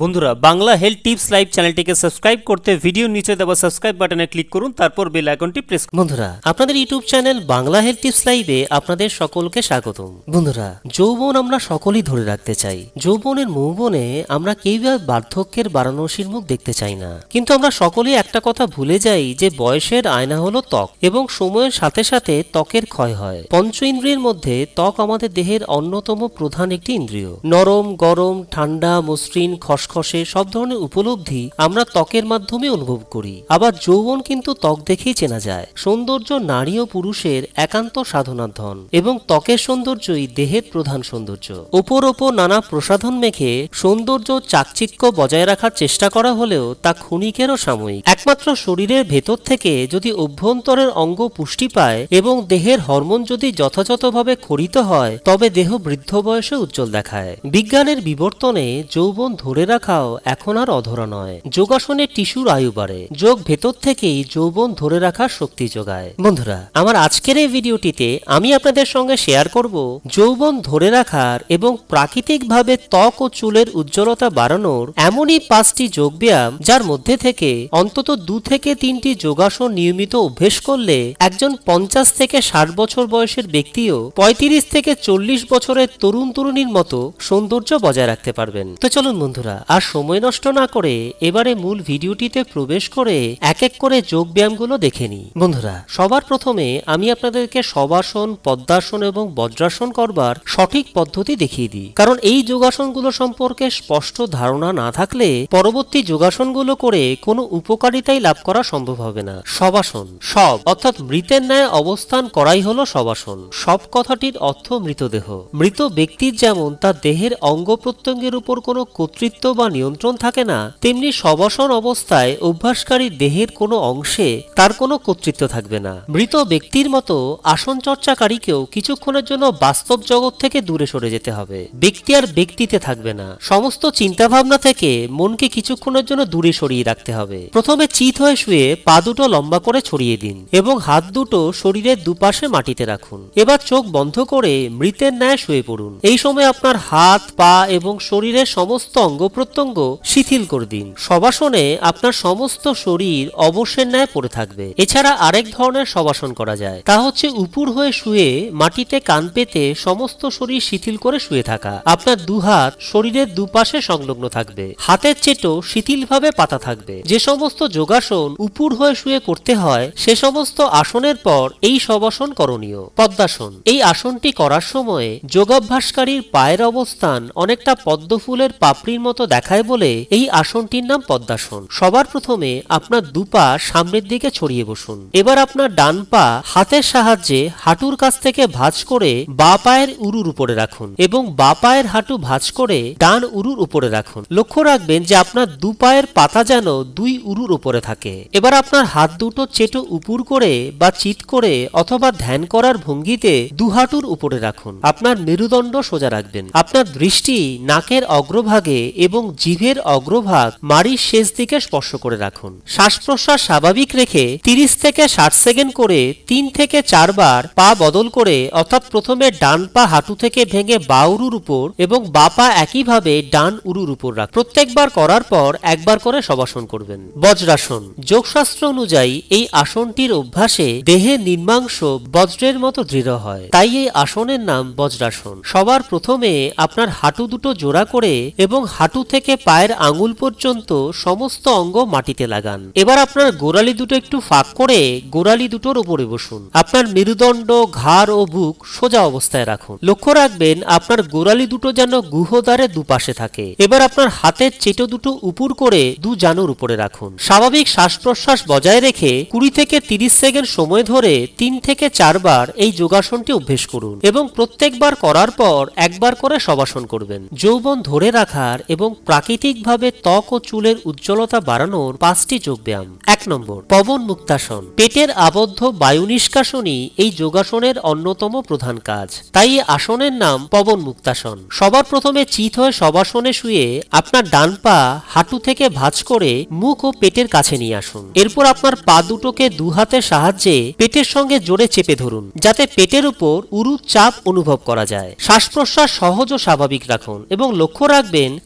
বন্ধুরা Bangla health tips live চ্যানেলটিকে subscribe করতে ভিডিওর নিচে দেওয়া সাবস্ক্রাইব বাটনে ক্লিক করুন, তারপর বেল আইকনটি প্রেস করুন। বন্ধুরা আপনাদের YouTube channel Bangla health tips লাইভে আপনাদের সকলকে স্বাগতম। বন্ধুরা যৌবন আমরা সকলেই ধরে রাখতে চাই। যৌবনের মৌবনে আমরা কেউই বার্ধক্যের বারাণসীর মুখ দেখতে চাই না, কিন্তু আমরা সকলেই একটা কথা ভুলে যাই যে বয়সের আয়না হলো ত্বক এবং সময়ের সাথে সাথে ত্বকের ক্ষয় হয়। পঞ্চ ইন্দ্রিয়ের মধ্যে ত্বক আমাদের দেহের অন্যতম প্রধান একটি ইন্দ্রিয়। নরম, গরম, ঠান্ডা, মসৃণ, খসখসে সব ধরনের উপলব্ধি আমরা ত্বকের মাধ্যমে অনুভব করি। আবার যৌবন কিন্তু ত্বক দেখেই চেনা যায়। সৌন্দর্য নারী ও পুরুষের একান্ত সাধনার ধন এবং ত্বকের সৌন্দর্যই দেহের প্রধান সৌন্দর্য। ওপর নানা প্রসাধন মেখে সৌন্দর্য চাকচিক্য বজায় রাখার চেষ্টা করা হলেও তা ক্ষণিকেরও সাময়িক। একমাত্র শরীরের ভেতর থেকে যদি অভ্যন্তরের অঙ্গ পুষ্টি পায় এবং দেহের হরমোন যদি যথাযথভাবে খরিত হয়, তবে দেহ বৃদ্ধ বয়সে উজ্জ্বল দেখায়। বিজ্ঞানের বিবর্তনে যৌবন ধরে রাখাও এখন আর অধরা নয়। যোগাসনে টিস্যুর আয়ু বাড়ে। যোগ ভেতর থেকেই যৌবন ধরে রাখার শক্তি যোগায়। বন্ধুরা আমার আজকের এই ভিডিওটিতে আমি আপনাদের সঙ্গে শেয়ার করব যৌবন ধরে রাখার এবং প্রাকৃতিকভাবে ত্বক ও চুলের উজ্জ্বলতা বাড়ানোর এমনই 5টি যোগব্যায়াম, যার মধ্যে থেকে অন্তত 2 থেকে 3টি যোগাসন নিয়মিত অভ্যেস করলে একজন 50 থেকে 60 বছর বয়সের ব্যক্তিও 35 থেকে 40 বছরের তরুণ তরুণীর মতো সৌন্দর্য বজায় রাখতে পারবেন। তো চলুন বন্ধুরা আর সময় নষ্ট না করে এবারে মূল ভিডিওটিতে প্রবেশ করে এক এক করে যোগ ব্যায়ামগুলো দেখে নিই। বন্ধুরা সবার প্রথমে আমি আপনাদেরকে শবাসন, পদ্মাসন এবং বজ্রাসন করবার সঠিক পদ্ধতি দেখিয়ে দিই, কারণ এই যোগাসনগুলো সম্পর্কে স্পষ্ট ধারণা না থাকলে পরবর্তী যোগাসনগুলো করে কোনো উপকারিতাই লাভ করা সম্ভব হবে না। শবাসন, শব অর্থাৎ মৃতের ন্যায় অবস্থান করাই হলো শবাসন। শব কথাটির অর্থ মৃতদেহ। মৃত ব্যক্তির যেমন তার দেহের অঙ্গ প্রত্যঙ্গের উপর কোনো কর্তৃত্ব বা নিয়ন্ত্রণ থাকে না, তেমনি শবাসন অবস্থায় অভ্যাসকারী দেহের কোনো অংশে তার কোনো কর্তৃত্ব থাকবে না। মৃত ব্যক্তির মতো আসন চর্চাকারীকেও কিছুক্ষণের জন্য বাস্তব জগৎ থেকে দূরে সরে যেতে হবে। ব্যক্তি আর ব্যক্তিতে থাকবে না। সমস্ত চিন্তাভাবনা থেকে মনকে কিছুক্ষণের জন্য দূরে সরিয়ে রাখতে হবে। প্রথমে চিত হয়ে শুয়ে পা দুটো লম্বা করে ছড়িয়ে দিন এবং হাত দুটো শরীরের দুপাশে মাটিতে রাখুন। এবার চোখ বন্ধ করে মৃতের ন্যায় শুয়ে পড়ুন। এই সময় আপনার হাত, পা এবং শরীরের সমস্ত অঙ্গ প্রত্যঙ্গ শিথিল করে দিন। শবাসনে আপনার সমস্ত শরীর অবশ্যের ন্যায় পড়ে থাকবে। এছাড়া আরেক ধরনের শবাসন করা যায়, তা হচ্ছে উপুর হয়ে শুয়ে মাটিতে কান পেতে সমস্ত শরীর শিথিল করে শুয়ে থাকা। আপনার দুহাত শরীরের দুপাশে সংলগ্ন থাকবে, হাতের চেটো শিথিলভাবে পাতা থাকবে। যে সমস্ত যোগাসন উপুর হয়ে শুয়ে করতে হয় সে সমস্ত আসনের পর এই শবাসন করণীয়। পদ্মাসন, এই আসনটি করার সময় যোগাভ্যাসকারীর পায়ের অবস্থান অনেকটা পদ্ম ফুলের পাপড়ির মতো দেখায় বলে এই আসনটির নাম পদ্মাসন। সবার প্রথমে আপনার দুপা সামনের দিকে ছড়িয়ে বসুন। এবার আপনার ডান পা হাতের সাহায্যে হাঁটুর কাছ থেকে ভাঁজ করে বাঁ পায়ের উরুর উপরে রাখুন এবং বাঁ পায়ের হাঁটু ভাঁজ করে ডান উরুর উপরে রাখুন। লক্ষ্য রাখবেন যে আপনার দু পায়ের পাতা যেন দুই উরুর উপরে থাকে। এবার আপনার হাত দুটো চেটো উপুর করে বা চিত করে অথবা ধ্যান করার ভঙ্গিতে দু হাঁটুর উপরে রাখুন। আপনার মেরুদণ্ড সোজা রাখবেন। আপনার দৃষ্টি নাকের অগ্রভাগে এবং জিভের অগ্রভাগ মাড়ির শেষ দিকে স্পর্শ করে রাখুন। শ্বাস প্রশ্বাস স্বাভাবিক রেখে 30 থেকে 60 সেকেন্ড করে 3 থেকে 4 বার পা বদল করে, অর্থাৎ প্রথমে ডান পা হাঁটু থেকে ভেঙে বাঁ উরুর উপর এবং বাঁ পা একইভাবে ডান উরুর উপর রাখুন। প্রত্যেকবার করার পর একবার করে শবাসন করবেন। বজ্রাসন, যোগশাস্ত্র অনুযায়ী এই আসনটির অভ্যাসে দেহের নিম্নাংশ বজ্রের মতো দৃঢ় হয়, তাই এই আসনের নাম বজ্রাসন। সবার প্রথমে আপনার হাঁটু দুটো জোড়া করে এবং হাঁটু থেকে পায়ের আঙুল পর্যন্ত সমস্ত অঙ্গ মাটিতে লাগান। এবার আপনার গোড়ালি দুটো একটু ফাঁক করে গোড়ালি দুটোর উপরে বসুন। আপনার মেরুদণ্ড, ঘাড় ও বুক সোজা অবস্থায় রাখুন। লক্ষ্য রাখবেন আপনার গোড়ালি দুটো যেন গুহদ্বারে দুপাশে থাকে। এবার আপনার হাতের চেটো দুটো উপর করে দু জানুর উপরে রাখুন। স্বাভাবিক শ্বাস প্রশ্বাস বজায় রেখে 20 থেকে 30 সেকেন্ড সময় ধরে 3 থেকে 4 বার এই যোগাসনটি অভ্যেস করুন এবং প্রত্যেকবার করার পর একবার করে শবাসন করবেন। যৌবন ধরে রাখার এবং প্রাকৃতিকভাবে ত্বক ও চুলের উজ্জ্বলতা বাড়ানোর 5টি যোগব্যায়াম। 1 নম্বর পবন মুক্তাসন। পেটের আবদ্ধ বায়ু নিষ্কাশনই এই যোগাসনের অন্যতম প্রধান কাজ, তাই এই আসনের নাম পবন মুক্তাসন। সবার প্রথমে চিত হয়ে শবাসনে শুয়ে আপনার ডান পা হাঁটু থেকে ভাঁজ করে মুখ ও পেটের কাছে নিয়ে আসুন। এরপর আপনার পা দুটোকে দু হাতের সাহায্যে পেটের সঙ্গে জোরে চেপে ধরুন, যাতে পেটের উপর উরুর চাপ অনুভব করা যায়। শ্বাস প্রশ্বাস সহজ ও স্বাভাবিক রাখুন এবং লক্ষ্য রাখবেন যেন আপনার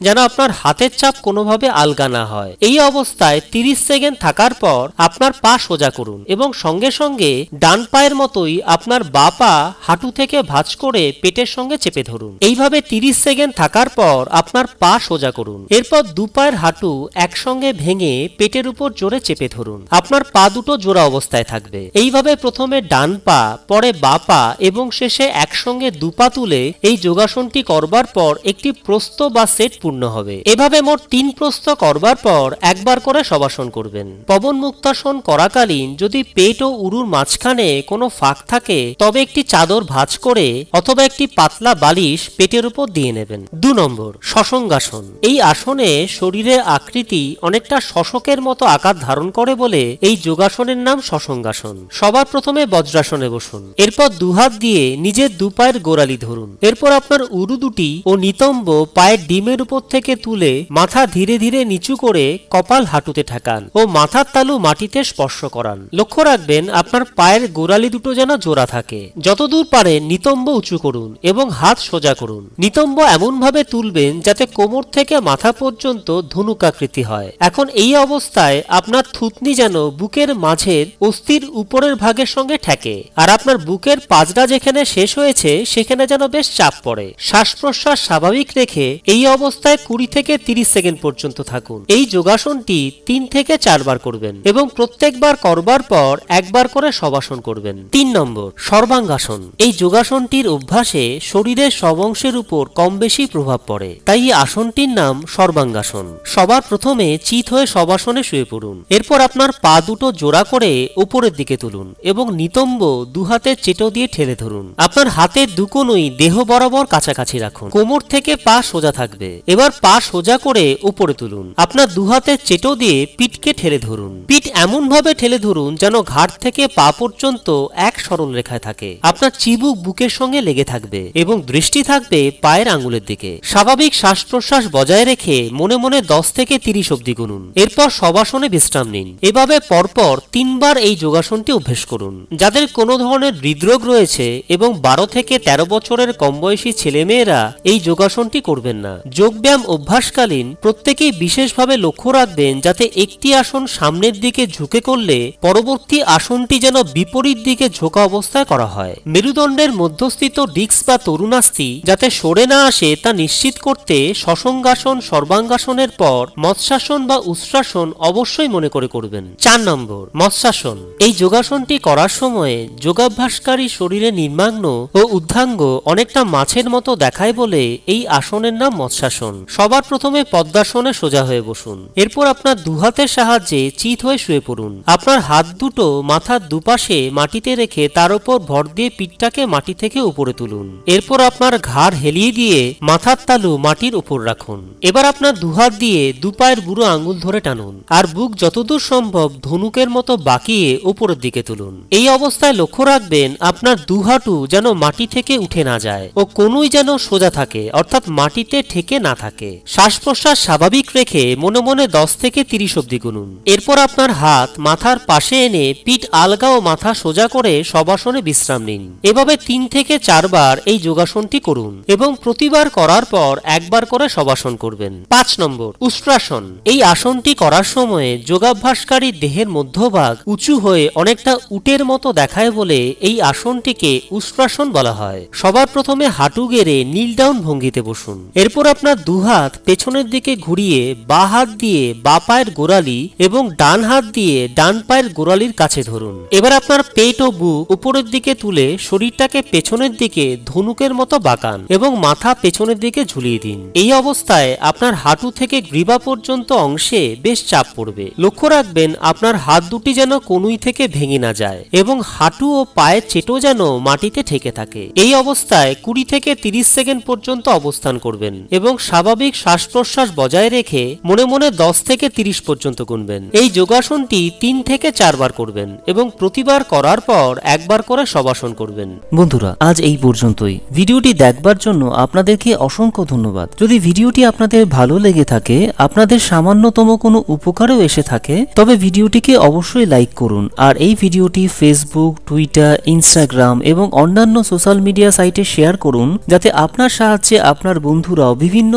আপনার হাতের চাপ কোনোভাবে আলগা না হয়। এই অবস্থায় 30 সেকেন্ড থাকার পর আপনার পা সোজা করুন এবং সঙ্গে সঙ্গে ডান পায়ের মতোই আপনার বা পা হাঁটু থেকে ভাঁজ করে পেটের সঙ্গে চেপে ধরুন। এইভাবে 30 সেকেন্ড থাকার পর আপনার পা সোজা করুন। এরপর দু পায়ের হাঁটু একসঙ্গে ভেঙে পেটের উপর জোরে চেপে ধরুন। আপনার পা দুটো জোড়া অবস্থায় থাকবে। এইভাবে প্রথমে ডান পা, পরে বা পা এবং শেষে একসঙ্গে দু পা তুলে এই যোগাসনটি করবার পর একটি প্রস্থ বা সেট পূর্ণ হবে। এভাবে মোট 3 প্রস্থ করবার পর একবার করে শবাসন করবেন। পবন মুক্তাসন করাকালীন যদি পেট ও উরুর মাঝখানে কোনো ফাঁক থাকে তবে একটি চাদর ভাঁজ করে অথবা একটি পাতলা বালিশ পেটের উপর দিয়ে নেবেন। 2 নম্বর, শশঙ্গাসন। এই আসনে শরীরের আকৃতি অনেকটা শশকের মতো আকার ধারণ করে বলে এই যোগাসনের নাম শশঙ্গাসন। সবার প্রথমে বজ্রাসনে বসুন। এরপর দুহাত দিয়ে নিজের দু পায়ের গোড়ালি ধরুন। এরপর আপনার উরু দুটি ও নিতম্ব পায়ের ডিমের উপর থেকে তুলে মাথা ধীরে ধীরে নিচু করে কপাল হাঁটুতে ঠেকান ও মাথার তালু মাটিতে স্পর্শ করান। লক্ষ্য রাখবেন আপনার পায়ের গোড়ালি দুটো যেন জোড়া থাকে। যতদূর পারে নিতম্ব উঁচু করুন এবং হাত সোজা করুন। নিতম্ব এমন ভাবে তুলবেন যাতে কোমর থেকে মাথা পর্যন্ত ধনুকাকৃতি হয়। এখন এই অবস্থায় আপনার থুতনি যেন বুকের মাঝের অস্থির উপরের ভাগের সঙ্গে ঠেকে আর আপনার বুকের পাজরা যেখানে শেষ হয়েছে সেখানে যেন বেশ চাপ পড়ে। শ্বাস প্রশ্বাস স্বাভাবিক রেখে এই অবস্থায় 20 থেকে 30 সেকেন্ড পর্যন্ত থাকুন। এই যোগাসনটি 3 থেকে 4 বার করবেন এবং প্রত্যেকবার করবার পর একবার করে শবাসন করবেন। 3 নম্বর, সর্বাঙ্গাসন। এই যোগাসনটির অভ্যাসে শরীরের সব অংশের উপর কম বেশি প্রভাব পড়ে, তাই এই আসনটির নাম সর্বাঙ্গাসন। সবার প্রথমে চিত হয়ে শবাসনে শুয়ে পড়ুন। এরপর আপনার পা দুটো জোড়া করে উপরের দিকে তুলুন এবং নিতম্ব দু হাতের চেটো দিয়ে ঠেলে ধরুন। আপনার হাতের দুকোনোই দেহ বরাবর কাছাকাছি রাখুন। কোমর থেকে পা সোজা থাকবে। এবার পা সোজা করে উপরে তুলুন। আপনার দু হাতের চেটো দিয়ে পিঠকে ঠেলে ধরুন। পিঠ এমন ভাবে ঠেলে ধরুন যেন ঘাট থেকে পা পর্যন্ত এক সরল রেখায় থাকে। আপনার চিবুক বুকের সঙ্গে লেগে থাকবে এবং দৃষ্টি থাকবে পায়ের আঙ্গুলের দিকে। স্বাভাবিক শ্বাস প্রশ্বাস বজায় রেখে মনে মনে 10 থেকে 30 অবধি গুনুন। এরপর শবাসনে বিশ্রাম নিন। এভাবে পরপর 3 বার এই যোগাসনটি অভ্যেস করুন। যাদের কোনো ধরনের হৃদরোগ রয়েছে এবং 12 থেকে 13 বছরের কম বয়সী ছেলেমেয়েরা এই যোগাসনটি করবেন না। যোগব্যায়াম অভ্যাসকালীন প্রত্যেকেই বিশেষভাবে লক্ষ্য রাখবেন যাতে একটি আসন সামনের দিকে ঝুঁকে করলে পরবর্তী আসনটি যেন বিপরীত দিকে ঝোঁকা অবস্থায় করা হয়। মেরুদণ্ডের মধ্যস্থিত ডিস্ক বা তরুণাস্থি যাতে সরে না আসে তা নিশ্চিত করতে শশঙ্গাসন, সর্বাঙ্গাসনের পর মৎস্যাসন বা উষ্ট্রাসন অবশ্যই মনে করে করবেন। 4 নম্বর, মৎস্যাসন। এই যোগাসনটি করার সময় যোগাভ্যাসকারী শরীরে নির্মাগ্ন ও উদ্ধাঙ্গ অনেকটা মাছের মতো দেখায় বলে এই আসনের নাম মৎস্যাসন। সবার প্রথমে পদ্মাসনে সোজা হয়ে বসুন। এরপর আপনার দুহাতের সাহায্যে চিত হয়ে শুয়ে পড়ুন। আপনার হাত দুটো মাথার দুপাশে মাটিতে রেখে তার উপর ভর দিয়ে পিঠটাকে মাটি থেকে উপরে তুলুন। এরপর আপনার ঘাড় হেলিয়ে দিয়ে মাথার তালু মাটির উপর রাখুন। এবার আপনার দুহাত দিয়ে দু পায়ের বুড়ো আঙ্গুল ধরে টানুন আর বুক যতদূর সম্ভব ধনুকের মতো বাঁকিয়ে উপরের দিকে তুলুন। এই অবস্থায় লক্ষ্য রাখবেন আপনার দুহাটু যেন মাটি থেকে উঠে না যায় ও কোনোই যেন সোজা থাকে, অর্থাৎ মাটিতে ঠেকে না থাকে। শ্বাস প্রশ্বাস স্বাভাবিক রেখে মনে মনে 10 থেকে 30 অবধি গুনুন। এরপর আপনার হাত মাথার পাশে এনে পিঠ আলগা ও মাথা সোজা করে শবাসনে বিশ্রাম নিন। এভাবে 3 থেকে 4 বার এই যোগাসনটি করুন এবং প্রতিবার করার পর একবার করে শবাসন করবেন। 5 নম্বর, উষ্ট্রাসন। এই আসনটি করার সময় যোগাভ্যাসকারী দেহের মধ্যভাগ উঁচু হয়ে অনেকটা উটের মতো দেখায় বলে এই আসনটিকে উষ্ট্রাসন বলা হয়। সবার প্রথমে হাঁটু গেড়ে নীল ডাউন ভঙ্গিতে বসুন। এরপর আপনার দুহাত পেছনের দিকে ঘুরিয়ে বা হাত দিয়ে বা পায়ের গোড়ালি এবং ডান হাত দিয়ে ডান পায়ের গোড়ালির কাছে ধরুন। এবার আপনার পেট ও বুক উপরের দিকে তুলে শরীরটাকে পেছনের দিকে ধনুকের মতো বাঁকান এবং মাথা পেছনের দিকে ঝুলিয়ে দিন। এই অবস্থায় আপনার হাঁটু থেকে গ্রীবা পর্যন্ত অংশে বেশ চাপ পড়বে। লক্ষ্য রাখবেন আপনার হাত দুটি যেন কনুই থেকে ভেঙে না যায় এবং হাঁটু ও পায়ের চেটো যেন মাটিতে ঠেকে থাকে। এই অবস্থায় 20 থেকে 30 সেকেন্ড পর্যন্ত অবস্থান করবেন এবং স্বাভাবিক শ্বাস প্রশ্বাস বজায় রেখে মনে মনে 10 থেকে 30 পর্যন্ত গুনবেন। এই যোগাসনটি 3 থেকে 4 বার করবেন এবং প্রতিবার করার পর একবার করে শবাসন করবেন। বন্ধুরা, আজ এই পর্যন্তই। ভিডিওটি দেখবার জন্য আপনাদেরকে অসংখ্য ধন্যবাদ। যদি ভিডিওটি আপনাদের ভালো লেগে থাকে, আপনাদের সামান্যতম কোনো উপকারেও এসে থাকে, তবে ভিডিওটিকে অবশ্যই লাইক করুন আর এই ভিডিওটি ফেসবুক, টুইটার, ইনস্টাগ্রাম এবং অন্যান্য সোশ্যাল মিডিয়া সাইটে শেয়ার করুন যাতে আপনার সাহায্যে আপনার বন্ধুরাও বিভিন্ন হেলথ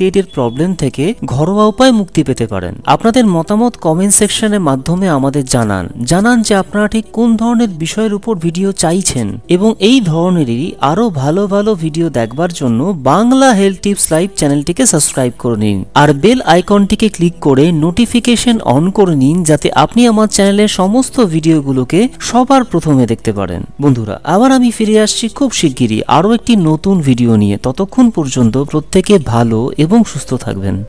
পিরিয়ডের প্রবলেম থেকে ঘরোয়া উপায়ে মুক্তি পেতে পারেন। আপনাদের মতামত কমেন্ট সেকশনের মাধ্যমে আমাদের জানান যে আপনারা ঠিক কোন ধরনের বিষয়ের উপর ভিডিও চাইছেন, এবং এই ধরনেরই আরো ভালো ভালো ভিডিও দেখবার জন্য বাংলা হেলথ টিপস লাইভ চ্যানেলটিকে সাবস্ক্রাইব করে নিন আর বেল আইকনটিকে ক্লিক করে নোটিফিকেশন অন করে নিন, যাতে আপনি আমার চ্যানেলের সমস্ত ভিডিওগুলোকে সবার প্রথমে দেখতে পারেন। বন্ধুরা, আবার আমি ফিরে আসছি খুব শিগগিরই আরো একটি নতুন ভিডিও নিয়ে। ততক্ষণ পর্যন্ত প্রত্যেকে ভালো এবং সুস্থ থাকবেন।